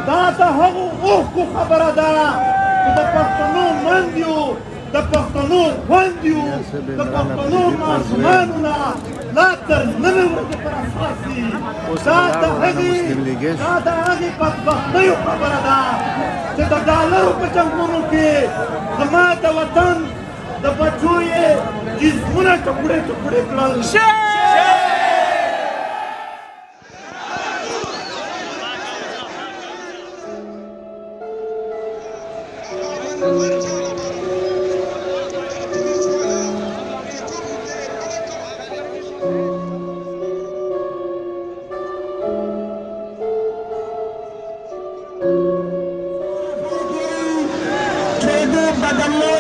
دا د هغو اوښکو خبره ده چې د پښتنو میندې د پښتنو خویندې د پښتنو ماشومانو نه لا تر نوې ورځې پر اساس دي. دا د هغې بدبختیو خبره ده چې د ډالرو په جنګونو کې زما د وطن د بچو یې جسمونه ټوکړې ټوکړې کړل. بدلو